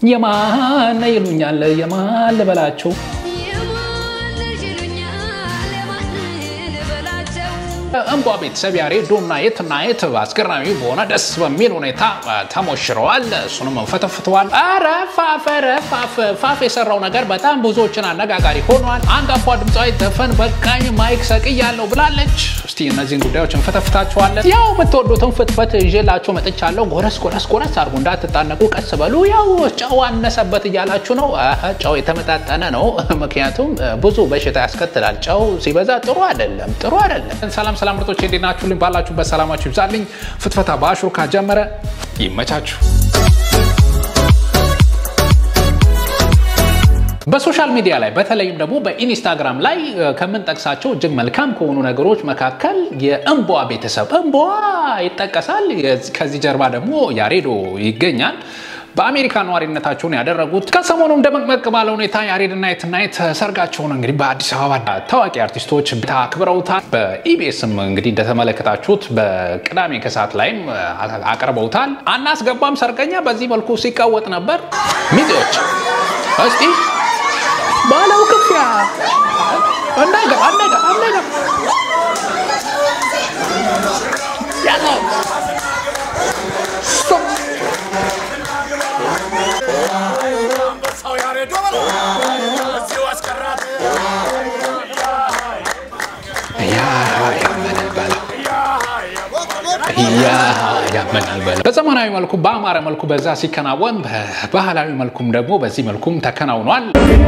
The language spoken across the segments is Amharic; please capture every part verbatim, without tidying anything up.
የማን ይሉኛል የማን ልበላቸው እንቧ ቤተሰብ ያሬዶና የትና የት አስገራሚ በሆነ ደስ በሚል ሁኔታ ተሞሽረዋል እሱንም ፈተፍተዋል አረ ፋፈረ ፋፈ ፋፈ የሰራው ነገር በጣም ብዙዎችን አነጋጋሪ ሆኗል አንጋፋ ድምጻዊ ዘፈን በቃኝ ማይክ ሰቅያለሁ ብላለች እስቲ እነዚህን ጉዳዮችን ፈተፍታችኋለን ያው በተወዱትን ፍትፈት ይዤላችሁ መጥቻለሁ ጎረስ ጎረስ ጎረስ አርጉ እንዳትጣነቁ ቀስ በሉ ያው ጫው አነሰበት ይያላችሁ ነው ጫው የተመጣጣነ ነው ምክንያቱም ብዙ በሽታ ያስከትላል ጫው ሲበዛ ጥሩ አይደለም ጥሩ አይደለም ሰላም ሰላም ምርጦች እንዴናችሁ ልባላችሁ በሰላማችሁ ይብዛልኝ ፍትፈታ በአሽሩካ ጀመረ ይመቻችሁ በሶሻል ሚዲያ ላይ በተለይም ደግሞ በኢንስታግራም ላይ ከመንጠቅሳቸው እጅግ መልካም ከሆኑ ነገሮች መካከል የእንቧ ቤተሰብ እንቧ ይጠቀሳል ከዚህ ጀርባ ደግሞ ያሬዶ ይገኛል በአሜሪካ ኗሪነታቸውን ያደረጉት ከሰሞኑ እንደመቅመቅ ባለ ሁኔታ ያሬድና የትናይት ሰርጋቸውን እንግዲህ በአዲስ አበባ ታዋቂ አርቲስቶች ታክብረውታል በኢቢኤስም እንግዲህ እንደተመለከታችሁት በቅዳሜ ከሰዓት ላይም አቀርበውታል አናስገባም ሰርገኛ በዚህ መልኩ ሲቃወጥ ነበር ሚዜዎች እስቲ ባለው ከፍያ አንዳጋ አንዳጋ አንዳጋ ያሎ ያ ያመናል በለ በዘመናዊ መልኩ በአማረ መልኩ በዛ ሲከናወን በባህላዊ መልኩም ደግሞ በዚህ መልኩም ተከናውኗል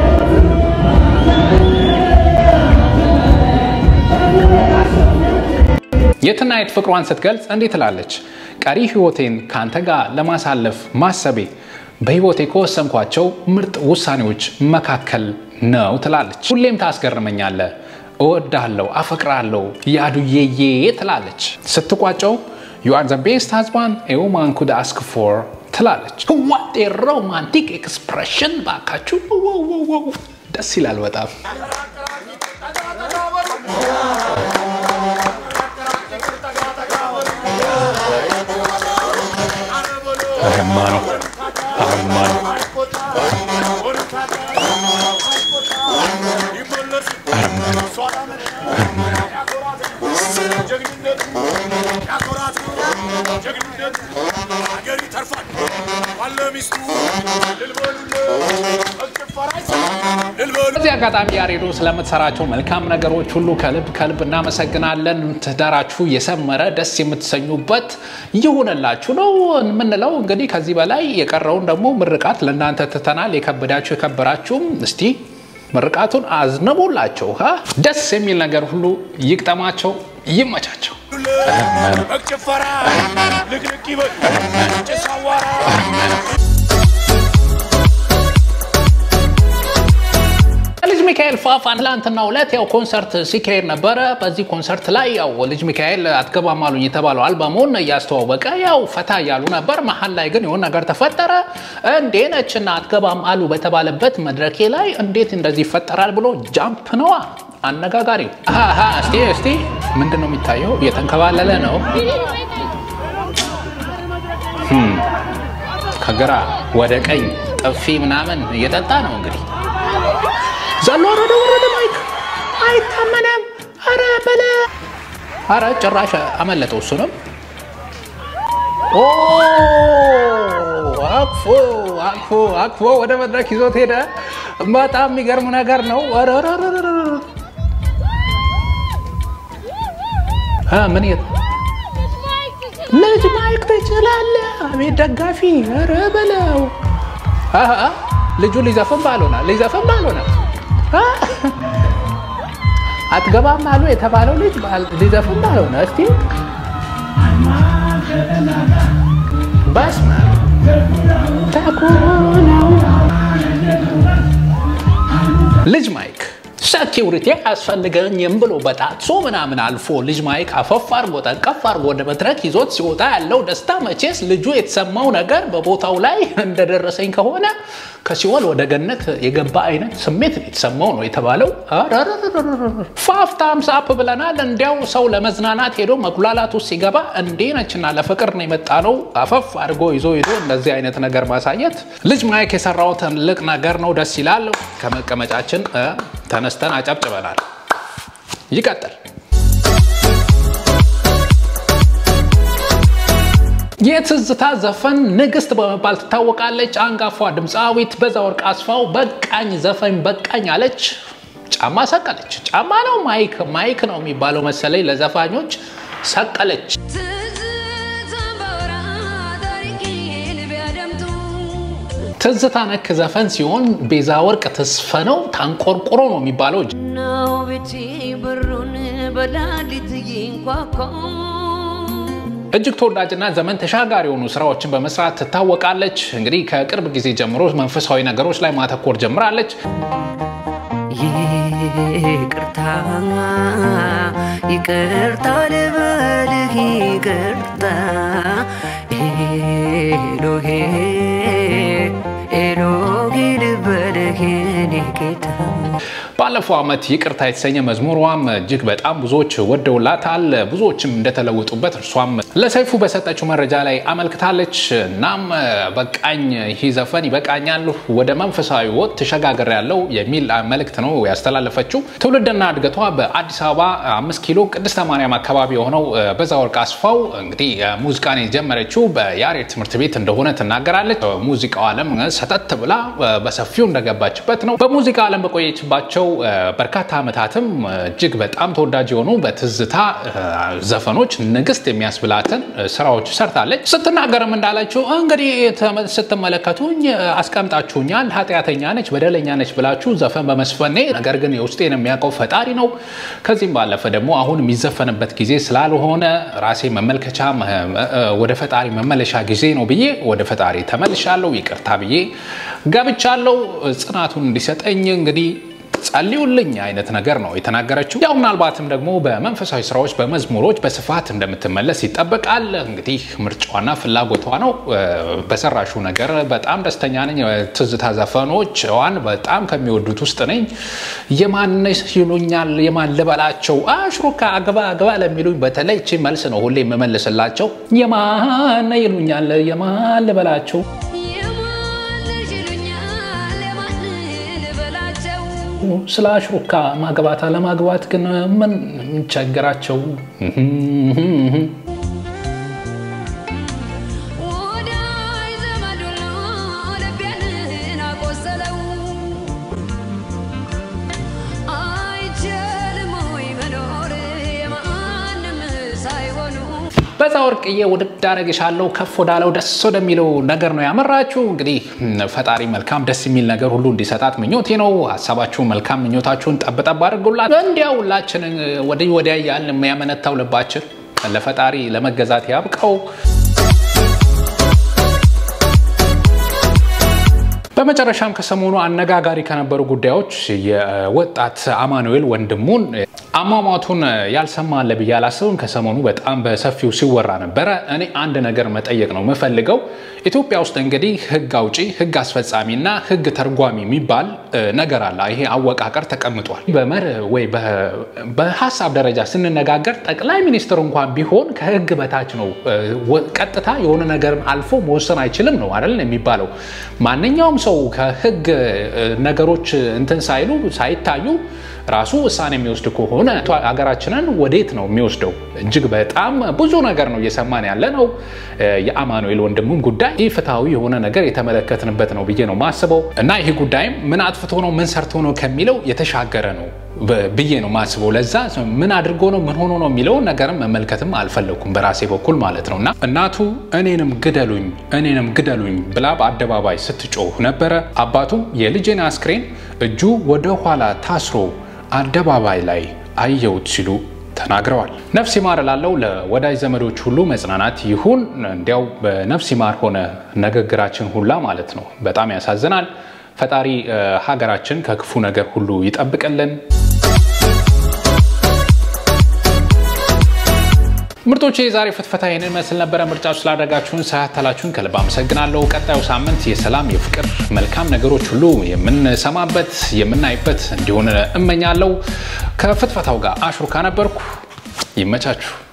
የትናይት ፍቅሯን ስትገልጽ እንዴት ትላለች ቀሪ ህይወቴን ካንተ ጋር ለማሳለፍ ማሰቤ በህይወቴ ከወሰንኳቸው ምርጥ ውሳኔዎች መካከል ነው ትላለች ሁሌም ታስገርመኛለህ እወዳለሁ አፈቅራለሁ ያዱዬዬ ትላለች ስትቋጨው you are the best husband a woman could ask for ትላለች what a romantic expression ባካችሁ ደስ ይላል በጣም አረማኑ አረማኑ በዚህ አጋጣሚ ያሬዶ ስለምትሰራቸው መልካም ነገሮች ሁሉ ከልብ ከልብ እናመሰግናለን ትዳራችሁ የሰመረ ደስ የምትሰኙበት ይሁንላችሁ ነው ምንለው እንግዲህ ከዚህ በላይ የቀረውን ደግሞ ምርቃት ለእናንተ ተተናል የከበዳችሁ የከበራችሁም እስቲ ምርቃቱን አዝነቡላችሁ ها ደስ የሚል ነገር ሁሉ ይቅጠማቸው ይመቻቸው መቅጨፈራ ልግልቅ ይበል ጭሳዋራ ልጅ ሚካኤል ፋፋን ላንተና ሁለት ያው ኮንሰርት ሲካሄድ ነበር በዚህ ኮንሰርት ላይ ያው ልጅ ሚካኤል አትገባም አሉኝ የተባለው አልበሙን ያስተዋወቀ ያው ፈታ ያሉ ነበር መሐል ላይ ግን የሆነ ነገር ተፈጠረ እንዴነችና አትገባም አሉ በተባለበት መድረኬ ላይ እንዴት እንደዚህ ይፈጠራል ብሎ ጃምፕ ነው አነጋጋሪው አሃ እስቲ እስቲ ምንድነው የሚታየው የተንከባለለ ነው hm ከግራ ወደ ቀኝ ጥፊ ምናምን እየጠጣ ነው እንግዲህ ዘሎ ወረደ ወረደ ማይክ አይታመንም አረ በለ አረ ጭራሽ አመለጠው እሱ ነው ኦ አክፎ አክፎ አክፎ ወደ መድረክ ይዞት ሄደ በጣም የሚገርም ነገር ነው አረ አረ አረ አ ምን ይት ልጅ ማይክ ተችላለ አቤት ደጋፊ አረ በለው አሃ ልጁ ሊዘፈን ባልሆነ ሊዘፈን ባልሆነ አትገባም አሉ የተባለው ልጅ ሊዘፈን ባልሆነ እስቲ ባስማ ታኮናው ልጅ ማይክ ሴኩሪቲ ያስፈልገኝም ብሎ በጣጥሶ ምናምን አልፎ ልጅ ማይክ አፈፋር ወጣቀፍ አርጎ ወደ መድረክ ይዞት ሲወጣ ያለው ደስታ መቼስ ልጁ የተሰማው ነገር በቦታው ላይ እንደደረሰኝ ከሆነ ከሲኦል ወደ ገነት የገባ አይነት ስሜት የተሰማው ነው የተባለው ፋፍ ታምስ አፕ ብለናል እንዲያው ሰው ለመዝናናት ሄዶ መኩላላቱ ሲገባ እንዴ ነችና ለፍቅር ነው የመጣነው አፈፍ አድርጎ ይዞ ይዞ እንደዚህ አይነት ነገር ማሳየት ልጅ ማይክ የሰራው ትልቅ ነገር ነው ደስ ይላል ከመቀመጫችን ተነስተን አጨብጭበናል ይቀጥል የትዝታ ዘፈን ንግስት በመባል ትታወቃለች አንጋፋ ድምጻዊት በዛወርቅ አስፋው በቃኝ ዘፈን በቃኝ አለች ጫማ ሰቀለች ጫማ ነው ማይክ ማይክ ነው የሚባለው መሰለኝ ለዘፋኞች ሰቀለች ትዝታ ነክ ዘፈን ሲሆን ቤዛወርቅ ተስፈነው ታንቆርቆሮ ነው የሚባለው ነው ቤቲ ብሩን በላሊት ይንኳኳ እጅግ ተወዳጅና ዘመን ተሻጋሪ ሆኑ ስራዎችን በመስራት ትታወቃለች እንግዲህ ከቅርብ ጊዜ ጀምሮ መንፈሳዊ ነገሮች ላይ ማተኮር ጀምራለች ይቅርታ ይቅርታ ለበልህ ይቅርታ ኤሎሄ ኤሎሄ ለበልህ ኔጌታ ባለፈው አመት ይቅርታ የተሰኘ መዝሙሯም እጅግ በጣም ብዙዎች ወደውላታል ብዙዎችም እንደተለወጡበት እርሷም ለሰይፉ በሰጠችው መረጃ ላይ አመልክታለች እናም በቃኝ ይህ ዘፈን ይበቃኛል ወደ መንፈሳዊ ወጥ ተሸጋገር ያለው የሚል መልእክት ነው ያስተላለፈችው ትውልድና እድገቷ በአዲስ አበባ አምስት ኪሎ ቅድስተ ማርያም አካባቢ የሆነው በዛወርቅ አስፋው እንግዲህ ሙዚቃን የጀመረችው በያሬድ ትምህርት ቤት እንደሆነ ተናገራለች ሙዚቃው ዓለም ሰተት ብላ በሰፊው እንደገባችበት ነው በሙዚቃ ዓለም በቆየችባቸው በርካታ አመታትም እጅግ በጣም ተወዳጅ የሆኑ በትዝታ ዘፈኖች ንግስት የሚያስብላትን ስራዎች ሰርታለች ስትናገርም እንዳለችው እንግዲህ ስትመለከቱኝ አስቀምጣችሁኛል ኃጢያተኛ ነች በደለኛ ነች ብላችሁ ዘፈን በመስፈኔ ነገር ግን የውስጤን የሚያውቀው ፈጣሪ ነው ከዚህም ባለፈ ደግሞ አሁን የሚዘፈንበት ጊዜ ስላልሆነ ራሴ መመልከቻ ወደ ፈጣሪ መመለሻ ጊዜ ነው ብዬ ወደ ፈጣሪ ተመልሻለሁ ይቅርታ ብዬ ገብቻለሁ ጽናቱን እንዲሰጠኝ እንግዲህ ጸልዩልኝ አይነት ነገር ነው የተናገረችው ያው ምናልባትም ደግሞ በመንፈሳዊ ስራዎች በመዝሙሮች በስፋት እንደምትመለስ ይጠበቃል እንግዲህ ምርጫዋና ፍላጎቷ ነው በሰራሹ ነገር በጣም ደስተኛ ነኝ ትዝታ ዘፈኖች ዋን በጣም ከሚወዱት ውስጥ ነኝ የማንስ ይሉኛል የማን ልበላቸው አሽሩካ አግባ አግባ ለሚሉኝ በተለይ እቺ መልስ ነው ሁሌ የምመልስላቸው የማን ይሉኛል የማን ልበላቸው ስለ አሽሩካ ማግባት አለማግባት ግን ምን ቸገራቸው በዛወርቅዬ ወድድ አረግሻለሁ ከፍ ወዳለው ደስ ወደሚለው ነገር ነው ያመራችሁ እንግዲህ ፈጣሪ መልካም ደስ የሚል ነገር ሁሉ እንዲሰጣት ምኞቴ ነው ሐሳባችሁ መልካም ምኞታችሁን ጠብጠብ አድርጉላት እንዲያው ሁላችን ወዲህ ወዲያ ያልን የሚያመነታው ልባችን ለፈጣሪ ለመገዛት ያብቃው በመጨረሻም ከሰሞኑ አነጋጋሪ ከነበሩ ጉዳዮች የወጣት አማኑኤል ወንድሙን አማማቱን ያልሰማ አለ በያላሰውን ከሰሞኑ በጣም በሰፊው ሲወራ ነበር እኔ አንድ ነገር መጠየቅ ነው መፈልገው ኢትዮጵያ ውስጥ እንግዲህ ህግ አውጪ ህግ አስፈጻሚና ህግ ተርጓሚ የሚባል ነገር አለ ይሄ አወቃቀር ተቀምጧል በመር ወይ በሐሳብ ደረጃ ስንነጋገር ጠቅላይ ሚኒስትር እንኳን ቢሆን ከህግ በታች ነው ቀጥታ የሆነ ነገር አልፎ መወሰን አይችልም ነው አይደል የሚባለው ማንኛውም ሰው ከህግ ነገሮች እንትን ሳይሉ ሳይታዩ ራሱ ውሳኔ የሚወስድ ከሆነ ሀገራችንን ወዴት ነው የሚወስደው እጅግ በጣም ብዙ ነገር ነው እየሰማን ያለ ነው የአማኑኤል ወንድሙን ጉዳይ ኢፍታዊ የሆነ ነገር የተመለከትንበት ነው ብዬ ነው ማስበው እና ይሄ ጉዳይም ምን አጥፍቶ ነው ምን ሰርቶ ነው ከሚለው የተሻገረ ነው ብዬ ነው ማስበው ለዛ ምን አድርጎ ነው ምን ሆኖ ነው የሚለው ነገርም መመልከትም አልፈለኩም በራሴ በኩል ማለት ነውና እናቱ እኔንም ግደሉኝ እኔንም ግደሉኝ ብላ በአደባባይ ስትጮህ ነበር አባቱም የልጄን አስክሬን እጁ ወደ ኋላ ታስሮ አደባባይ ላይ አየውት ሲሉ ተናግረዋል ነፍስ ይማር ላለው ለወዳጅ ዘመዶች ሁሉ መጽናናት ይሁን እንዲያው በነፍስ ይማር ሆነ ንግግራችን ሁላ ማለት ነው በጣም ያሳዝናል ፈጣሪ ሀገራችን ከክፉ ነገር ሁሉ ይጠብቀልን ምርጦቼ ዛሬ ፍትፈታ ይሄንን መስል ነበር ምርጫችሁ ስላደረጋችሁን ሳያታላችሁን ከልብ አመሰግናለሁ ቀጣዩ ሳምንት የሰላም የፍቅር መልካም ነገሮች ሁሉ የምንሰማበት የምናይበት እንዲሆን እመኛለሁ ከፍትፈታው ጋር አሽሩካ ነበርኩ ይመቻችሁ